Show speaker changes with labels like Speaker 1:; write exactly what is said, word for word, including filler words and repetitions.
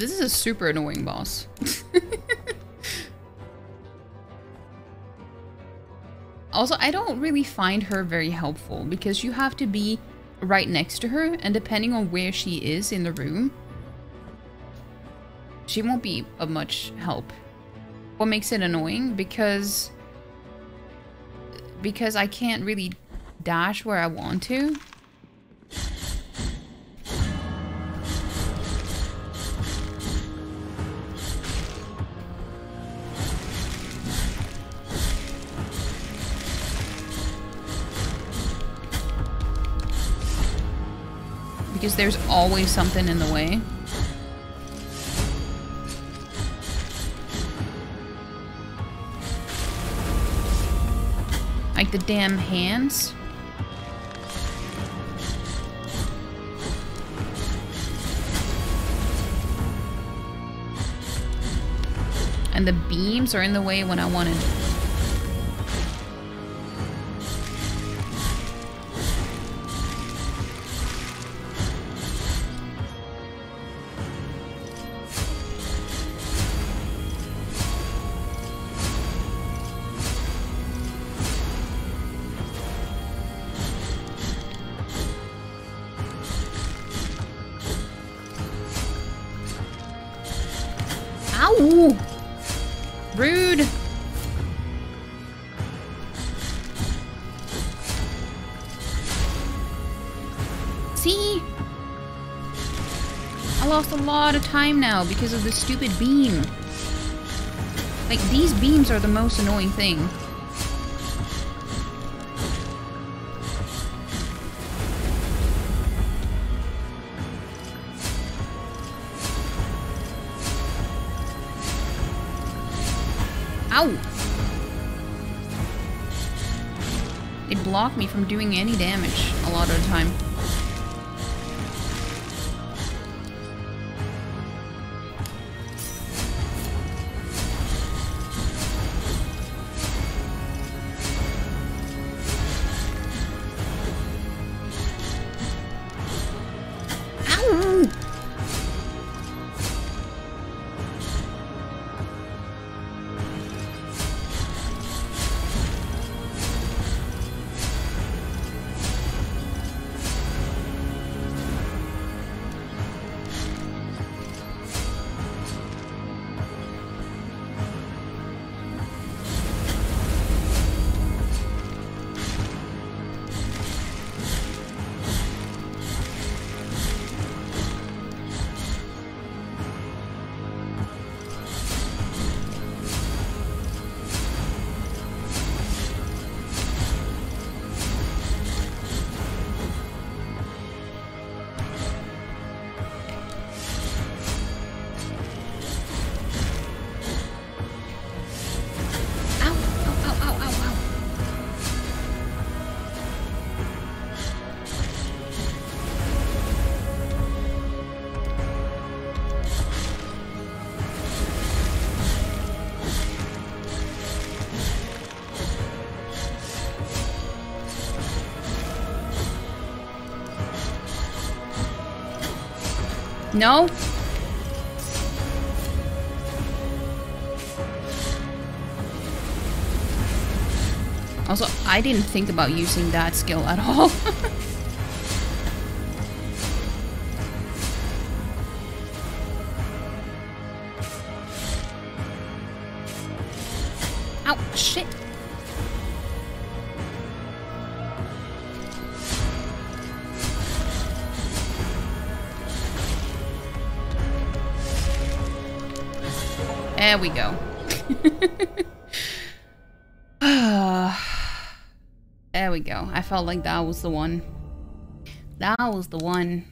Speaker 1: This is a super annoying boss. Also, I don't really find her very helpful because you have to be right next to her, and depending on where she is in the room, she won't be of much help. What makes it annoying? Because because I can't really dash where I want to. Because there's always something in the way. Like the damn hands. And the beams are in the way when I wanted. Ow! Rude! See? I lost a lot of time now because of this stupid beam. Like, these beams are the most annoying thing. Ow! It blocked me from doing any damage a lot of the time. Ow! No? Also, I didn't think about using that skill at all. Ow, shit. There we go. There we go. I felt like that was the one. That was the one.